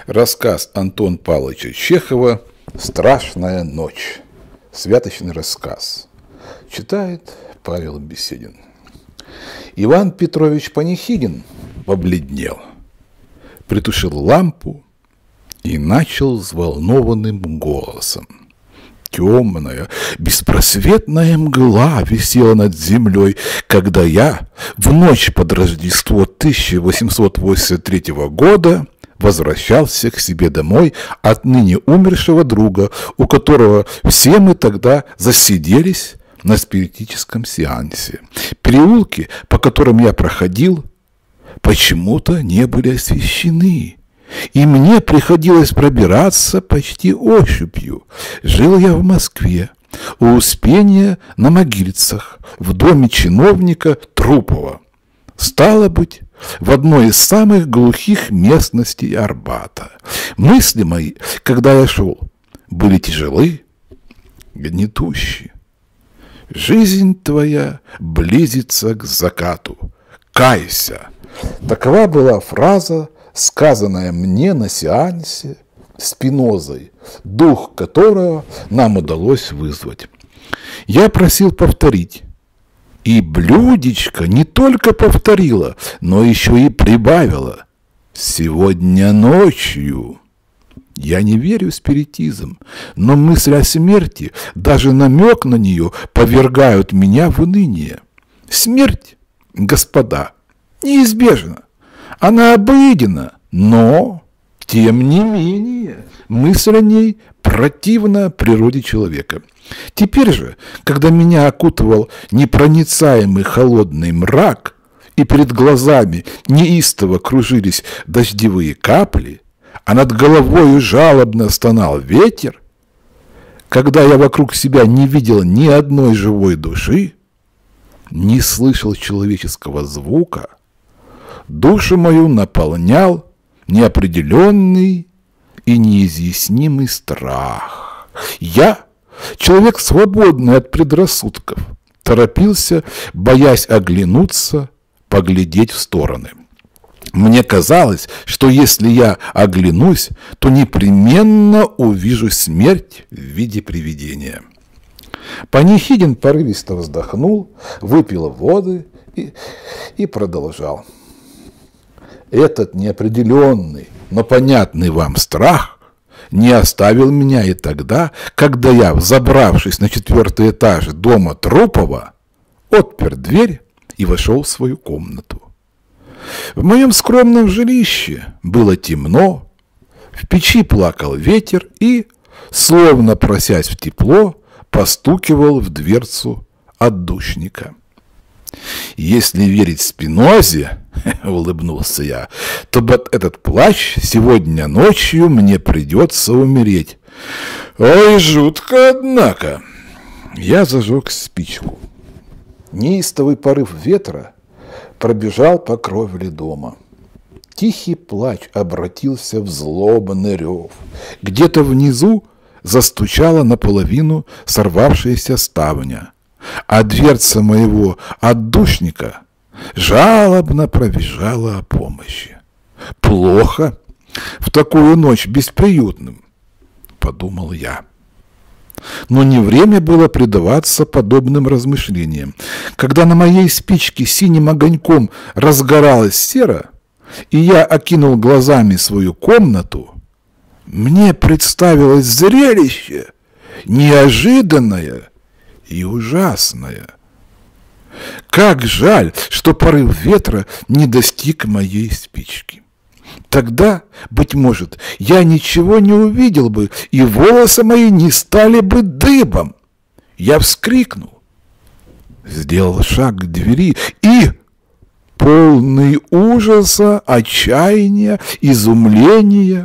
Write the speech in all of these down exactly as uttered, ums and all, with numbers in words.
Рассказ Антона Павловича Чехова «Страшная ночь». Святочный рассказ. Читает Павел Беседин. Иван Петрович Панихидин побледнел, притушил лампу и начал взволнованным голосом. Темная, беспросветная мгла висела над землей, когда я в ночь под Рождество тысяча восемьсот восемьдесят третьего года возвращался к себе домой от ныне умершего друга, у которого все мы тогда засиделись на спиритическом сеансе. Переулки, по которым я проходил, почему-то не были освещены, и мне приходилось пробираться почти ощупью. Жил я в Москве, у Успения на Могильцах, в доме чиновника Трупова. Стало быть, в одной из самых глухих местностей Арбата. Мысли мои, когда я шел, были тяжелы, гнетущие. Жизнь твоя близится к закату. Кайся. Такова была фраза, сказанная мне на сеансе Спинозой, дух которого нам удалось вызвать. Я просил повторить. И блюдечко не только повторила, но еще и прибавила. Сегодня ночью. Я не верю в спиритизм, но мысль о смерти, даже намек на нее, повергают меня в уныние. Смерть, господа, неизбежна. Она обыденна, но, тем не менее, мысль о ней противна природе человека. Теперь же, когда меня окутывал непроницаемый холодный мрак, и перед глазами неистово кружились дождевые капли, а над головою жалобно стонал ветер, когда я вокруг себя не видел ни одной живой души, не слышал человеческого звука, душу мою наполнял неопределенный и неизъяснимый страх. Я, человек свободный от предрассудков, торопился, боясь оглянуться, поглядеть в стороны. Мне казалось, что если я оглянусь, то непременно увижу смерть в виде привидения. Панихидин порывисто вздохнул, выпил воды и, и продолжал. Этот неопределенный, но понятный вам страх не оставил меня и тогда, когда я, взобравшись на четвертый этаж дома Трупова, отпер дверь и вошел в свою комнату. В моем скромном жилище было темно, в печи плакал ветер и, словно просясь в тепло, постукивал в дверцу отдушника. Если верить Спинозе, улыбнулся я, то под этот плащ сегодня ночью мне придется умереть. Ой, жутко, однако. Я зажег спичку. Неистовый порыв ветра пробежал по кровле дома. Тихий плач обратился в злобный рев. Где-то внизу застучала наполовину сорвавшаяся ставня, а дверца моего отдушника жалобно провизжала о помощи. Плохо в такую ночь бесприютным, подумал я. Но не время было предаваться подобным размышлениям. Когда на моей спичке синим огоньком разгоралась сера, и я окинул глазами свою комнату, мне представилось зрелище неожиданное и ужасное. Как жаль, что порыв ветра не достиг моей спички. Тогда, быть может, я ничего не увидел бы, и волосы мои не стали бы дыбом. Я вскрикнул, сделал шаг к двери и, полный ужаса, отчаяния, изумления,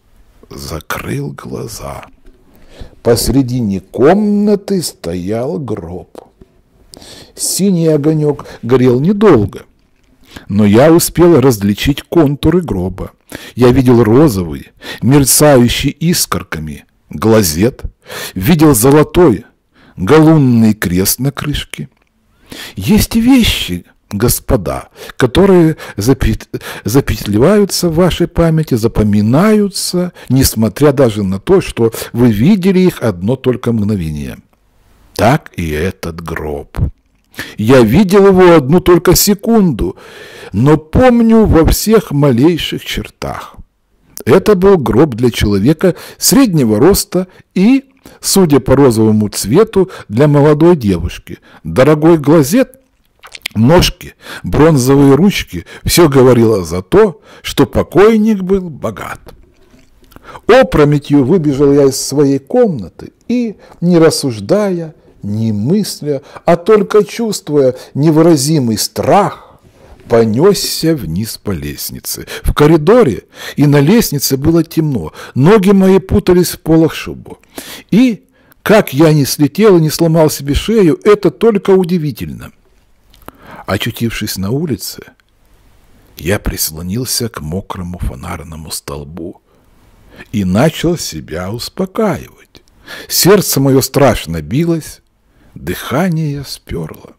закрыл глаза. Посредине комнаты стоял гроб. Синий огонек горел недолго, но я успел различить контуры гроба. Я видел розовый, мерцающий искорками, глазет, видел золотой галунный крест на крышке. Есть вещи, господа, которые запечатлеваются в вашей памяти, запоминаются, несмотря даже на то, что вы видели их одно только мгновение. Так и этот гроб. Я видел его одну только секунду, но помню во всех малейших чертах. Это был гроб для человека среднего роста и, судя по розовому цвету, для молодой девушки. Дорогой глазет, ножки, бронзовые ручки – все говорило за то, что покойник был богат. Опрометью выбежал я из своей комнаты и, не рассуждая, не мысля, а только чувствуя невыразимый страх, понесся вниз по лестнице. В коридоре и на лестнице было темно, ноги мои путались в полах шубы. И, как я не слетел и не сломал себе шею, это только удивительно. Очутившись на улице, я прислонился к мокрому фонарному столбу и начал себя успокаивать. Сердце мое страшно билось, дыхание сперло.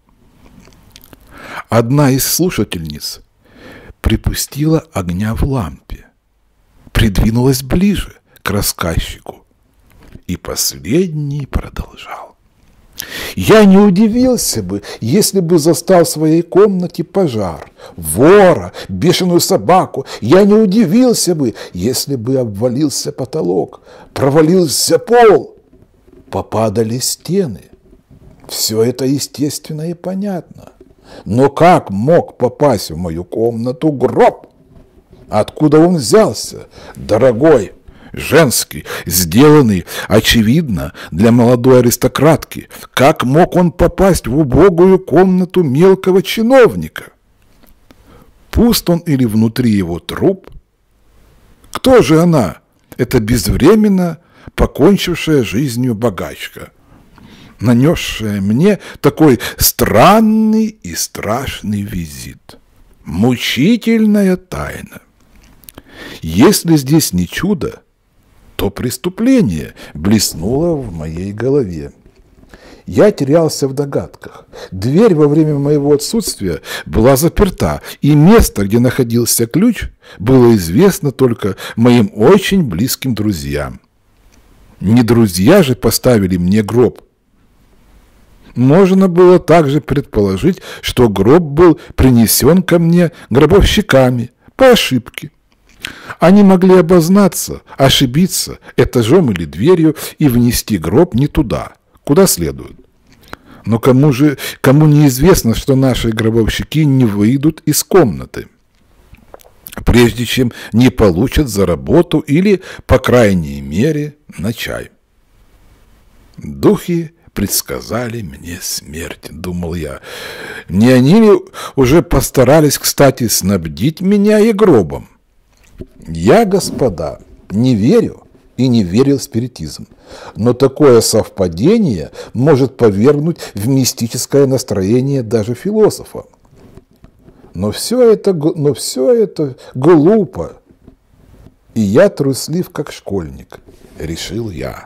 Одна из слушательниц припустила огня в лампе, придвинулась ближе к рассказчику, и последний продолжал. Я не удивился бы, если бы застал в своей комнате пожар, вора, бешеную собаку. Я не удивился бы, если бы обвалился потолок, провалился пол, попадали стены. Все это естественно и понятно. Но как мог попасть в мою комнату гроб? Откуда он взялся? Дорогой, женский, сделанный, очевидно, для молодой аристократки. Как мог он попасть в убогую комнату мелкого чиновника? Пуст он или внутри его труп? Кто же она, эта безвременно покончившая жизнью богачка, нанесшая мне такой странный и страшный визит? Мучительная тайна. Если здесь не чудо, то преступление блеснуло в моей голове. Я терялся в догадках. Дверь во время моего отсутствия была заперта, и место, где находился ключ, было известно только моим очень близким друзьям. Не друзья же поставили мне гроб. Можно было также предположить, что гроб был принесен ко мне гробовщиками по ошибке. Они могли обознаться, ошибиться этажом или дверью и внести гроб не туда, куда следует. Но кому же, кому неизвестно, что наши гробовщики не выйдут из комнаты, прежде чем не получат за работу или, по крайней мере, на чай. Духи предсказали мне смерть, думал я. Не они ли уже постарались, кстати, снабдить меня и гробом? Я, господа, не верю и не верил в спиритизм, но такое совпадение может повергнуть в мистическое настроение даже философа. Но все это, но все это глупо, и я труслив, как школьник, решил я.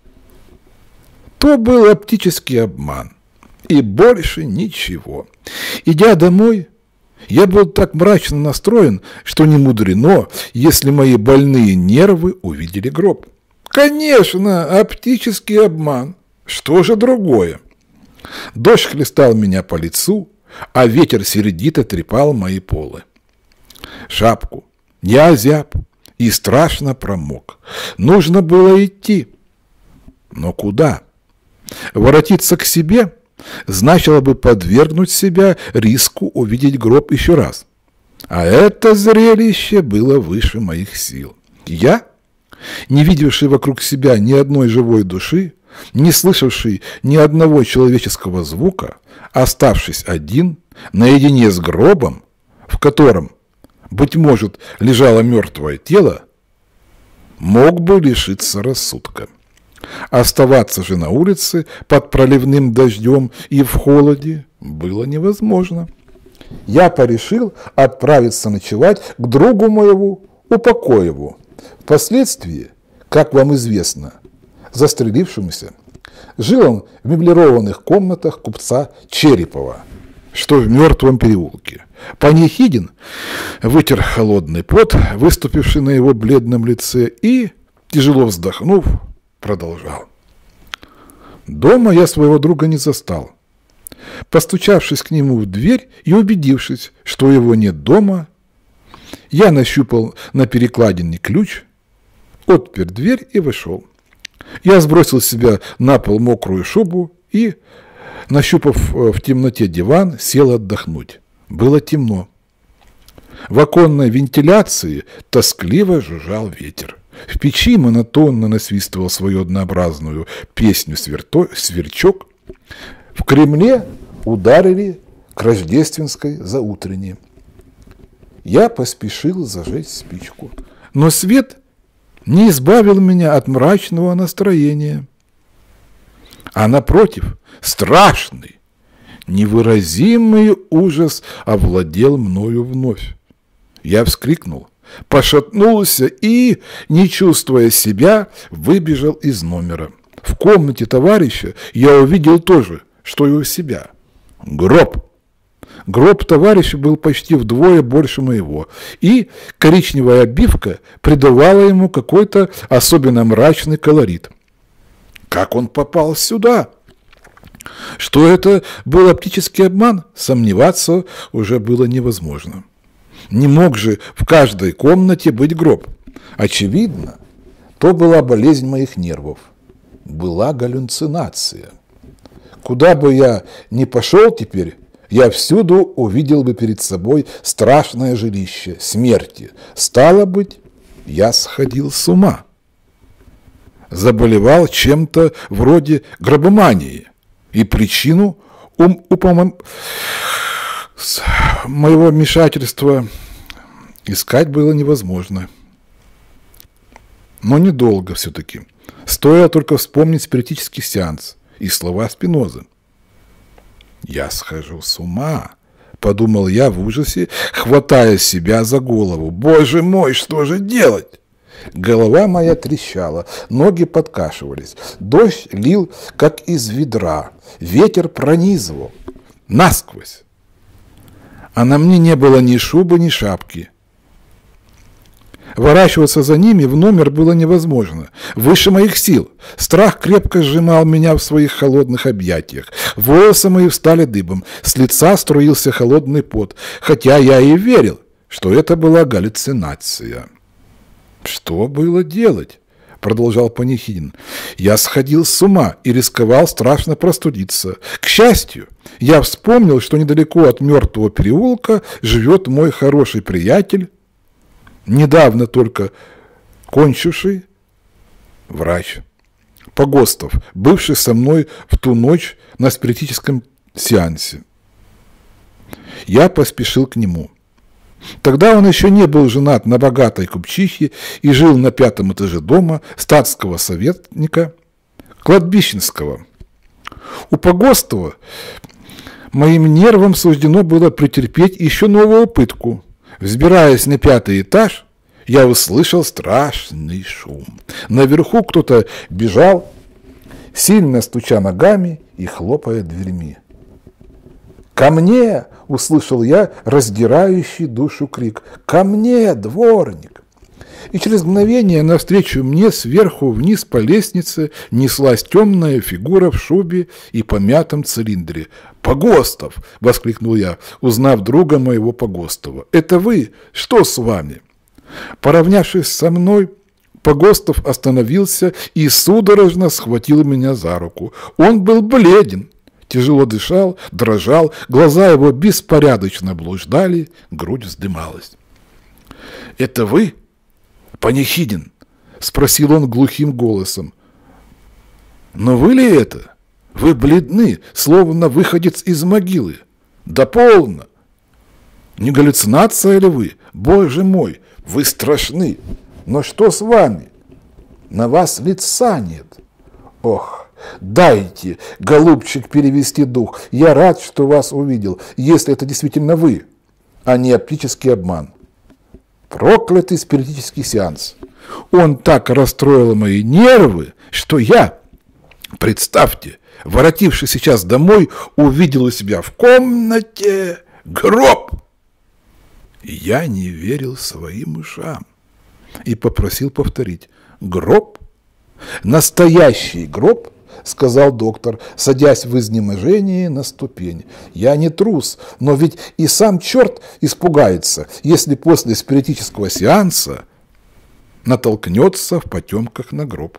То был оптический обман, и больше ничего. Идя домой, я был так мрачно настроен, что не мудрено, если мои больные нервы увидели гроб. Конечно, оптический обман. Что же другое? Дождь хлестал меня по лицу, а ветер сердито трепал мои полы. Шапку я озяб и страшно промок. Нужно было идти. Но куда? Воротиться к себе значило бы подвергнуть себя риску увидеть гроб еще раз. А это зрелище было выше моих сил. Я, не видевший вокруг себя ни одной живой души, не слышавший ни одного человеческого звука, оставшись один, наедине с гробом, в котором, быть может, лежало мертвое тело, мог бы лишиться рассудка. Оставаться же на улице под проливным дождем и в холоде было невозможно. Я порешил отправиться ночевать к другу моему Упокоеву, впоследствии, как вам известно, застрелившемуся. Жил он в меблированных комнатах купца Черепова, что в мертвом переулке. Панихидин вытер холодный пот, выступивший на его бледном лице, и, тяжело вздохнув, продолжал. Дома я своего друга не застал. Постучавшись к нему в дверь и убедившись, что его нет дома, я нащупал на перекладине ключ, отпер дверь и вышел. Я сбросил с себя на пол мокрую шубу и, нащупав в темноте диван, сел отдохнуть. Было темно. В оконной вентиляции тоскливо жужжал ветер. В печи монотонно насвистывал свою однообразную песню сверто... сверчок. В Кремле ударили к рождественской заутренне. Я поспешил зажечь спичку. Но свет не избавил меня от мрачного настроения. А напротив, страшный, невыразимый ужас овладел мною вновь. Я вскрикнул, пошатнулся и, не чувствуя себя, выбежал из номера. В комнате товарища я увидел то же, что и у себя. Гроб. Гроб товарища был почти вдвое больше моего, и коричневая обивка придавала ему какой-то особенно мрачный колорит. Как он попал сюда? Что это был оптический обман, сомневаться уже было невозможно. Не мог же в каждой комнате быть гроб. Очевидно, то была болезнь моих нервов. Была галлюцинация. Куда бы я ни пошел теперь, я всюду увидел бы перед собой страшное жилище смерти. Стало быть, я сходил с ума. Заболевал чем-то вроде гробомании. И причину ум, упомом... моего вмешательства искать было невозможно. Но недолго все-таки. Стоило только вспомнить спиритический сеанс и слова Спинозы. «Я схожу с ума», — подумал я в ужасе, хватая себя за голову. «Боже мой, что же делать?» Голова моя трещала, ноги подкашивались, дождь лил, как из ведра, ветер пронизывал насквозь. А на мне не было ни шубы, ни шапки. Ворачиваться за ними в номер было невозможно. Выше моих сил. Страх крепко сжимал меня в своих холодных объятиях. Волосы мои встали дыбом. С лица струился холодный пот. Хотя я и верил, что это была галлюцинация. «Что было делать?» — продолжал Панихидин. «Я сходил с ума и рисковал страшно простудиться. К счастью, я вспомнил, что недалеко от мертвого переулка живет мой хороший приятель, недавно только кончивший врач Погостов, бывший со мной в ту ночь на спиритическом сеансе. Я поспешил к нему. Тогда он еще не был женат на богатой купчихе и жил на пятом этаже дома статского советника Кладбищенского. У Погостова моим нервам суждено было претерпеть еще новую пытку. Взбираясь на пятый этаж, я услышал страшный шум. Наверху кто-то бежал, сильно стуча ногами и хлопая дверьми. «Ко мне!» — услышал я раздирающий душу крик. «Ко мне, дворник!» И через мгновение навстречу мне сверху вниз по лестнице неслась темная фигура в шубе и помятом цилиндре. «Погостов!» — воскликнул я, узнав друга моего Погостова. «Это вы? Что с вами?» Поравнявшись со мной, Погостов остановился и судорожно схватил меня за руку. Он был бледен, тяжело дышал, дрожал, глаза его беспорядочно блуждали, грудь вздымалась. «Это вы, Панихидин?» — спросил он глухим голосом. «Но вы ли это? Вы бледны, словно выходец из могилы. Да полно! Не галлюцинация ли вы? Боже мой, вы страшны! Но что с вами? На вас лица нет. Ох, дайте, голубчик, перевести дух. Я рад, что вас увидел, если это действительно вы, а не оптический обман. Проклятый спиритический сеанс. Он так расстроил мои нервы, что я, представьте, воротившись сейчас домой, увидел у себя в комнате гроб. Я не верил своим ушам и попросил повторить. Гроб? Настоящий гроб? Сказал доктор, садясь в изнеможении на ступень. Я не трус, но ведь и сам черт испугается, если после спиритического сеанса натолкнется в потемках на гроб.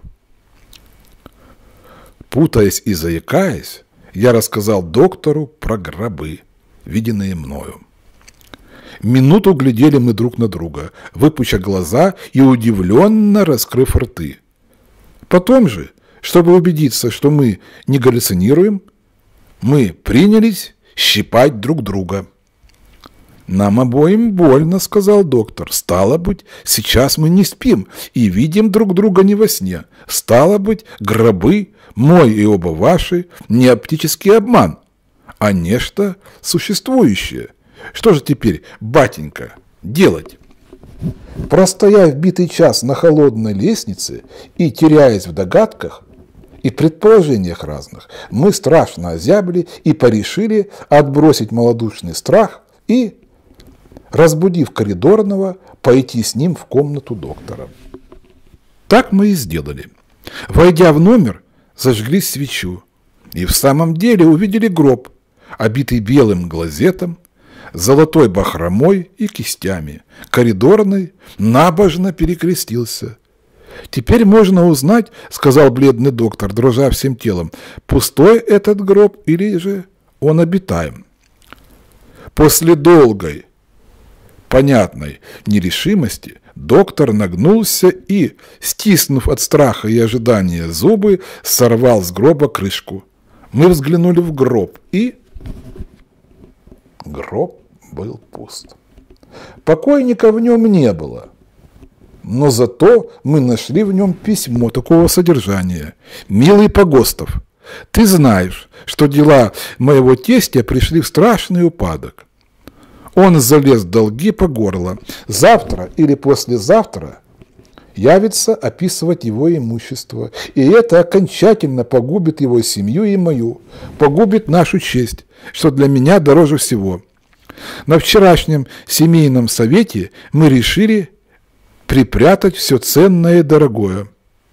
Путаясь и заикаясь, я рассказал доктору про гробы, виденные мною. Минуту глядели мы друг на друга, выпуча глаза и удивленно раскрыв рты. Потом же, чтобы убедиться, что мы не галлюцинируем, мы принялись щипать друг друга. «Нам обоим больно», — сказал доктор. «Стало быть, сейчас мы не спим и видим друг друга не во сне. Стало быть, гробы, мой и оба ваши, не оптический обман, а нечто существующее. Что же теперь, батенька, делать?» Простояв битый час на холодной лестнице и теряясь в догадках и предположениях разных, мы страшно озябли и порешили отбросить малодушный страх и, разбудив коридорного, пойти с ним в комнату доктора. Так мы и сделали. Войдя в номер, зажгли свечу и в самом деле увидели гроб, обитый белым глазетом, золотой бахромой и кистями. Коридорный набожно перекрестился. «Теперь можно узнать, — сказал бледный доктор, дрожа всем телом, — пустой этот гроб или же он обитаем». После долгой, понятной нерешимости доктор нагнулся и, стиснув от страха и ожидания зубы, сорвал с гроба крышку. Мы взглянули в гроб и... Гроб был пуст. Покойника в нем не было, но зато мы нашли в нем письмо такого содержания. «Милый Погостов, ты знаешь, что дела моего тестя пришли в страшный упадок. Он залез в долги по горло. Завтра или послезавтра явится описывать его имущество, и это окончательно погубит его семью и мою, погубит нашу честь, что для меня дороже всего. На вчерашнем семейном совете мы решили припрятать все ценное и дорогое,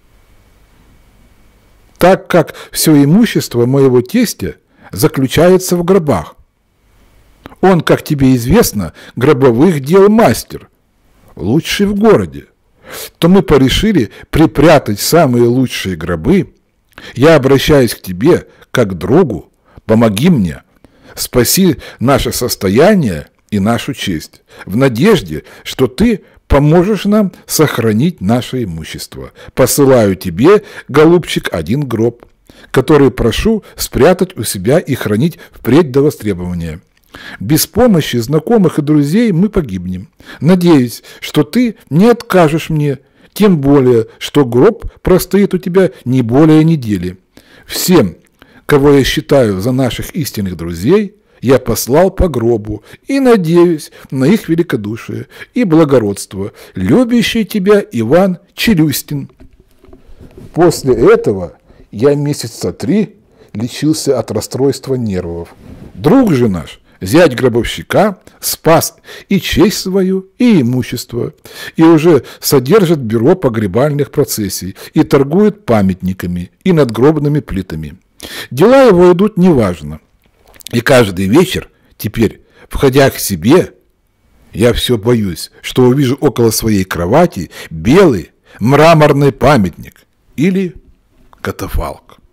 так как все имущество моего тестя заключается в гробах. Он, как тебе известно, гробовых дел мастер, лучший в городе. То мы порешили припрятать самые лучшие гробы. Я обращаюсь к тебе, как к другу, помоги мне, спаси наше состояние и нашу честь, в надежде, что ты поможешь нам сохранить наше имущество. Посылаю тебе, голубчик, один гроб, который прошу спрятать у себя и хранить впредь до востребования. Без помощи знакомых и друзей мы погибнем. Надеюсь, что ты не откажешь мне, тем более, что гроб простоит у тебя не более недели. Всем, кого я считаю за наших истинных друзей, я послал по гробу и надеюсь на их великодушие и благородство. Любящий тебя Иван Челюстин». После этого я месяца три лечился от расстройства нервов. Друг же наш, зять гробовщика, спас и честь свою, и имущество, и уже содержит бюро погребальных процессий, и торгует памятниками и надгробными плитами. Дела его идут неважно. И каждый вечер, теперь, входя к себе, я все боюсь, что увижу около своей кровати белый мраморный памятник или катафалк.